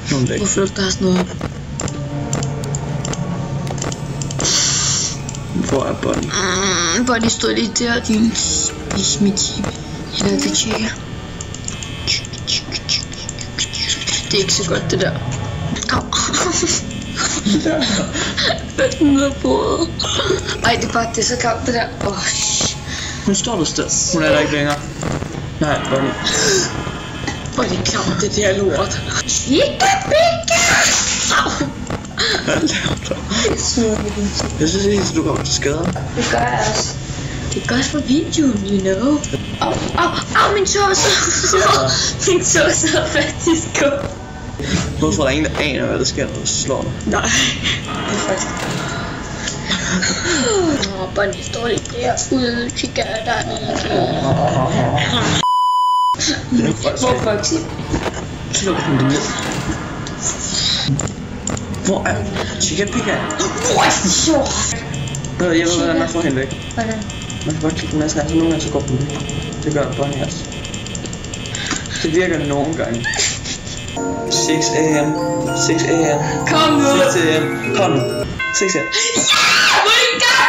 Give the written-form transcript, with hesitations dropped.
Hun er væk. Hvorfor lugter der sådan noget? Hvor er Bonnie? Bonnie stod lige der, din smittype. Jeg lader det tjekke. Det er ikke så godt, det der. Au. Den er på. Ej, det er så koldt, det der. Hun står der sted. Hun er der ikke længere. Nej, Bonnie. Hvor er det klamt, det der lort. Chica-pika! Hvad laver du? Jeg synes ikke, at du kommer til skade. Det gør jeg også. Det er godt for videoen, you know. Au, min tåse. Min tåse er faktisk god. Hvorfor er der ingen, der aner, hvad der sker, når du slår dig? Nej, det er faktisk. Bonnie står lige derude. Kigger der nede. Hvorfor til? Slå den ned. Hvor er Chica-pika? Hvor er det så? Jeg ved, hvordan man får hende væk. Hvordan? Man kan godt klikke den næsten, så nogle gange så går den væk. Det gør Bonnie også. Det virker nogle gange. 6 AM. 6 AM. Kom nu! 6 AM. Kom nu. 6 AM. Ja!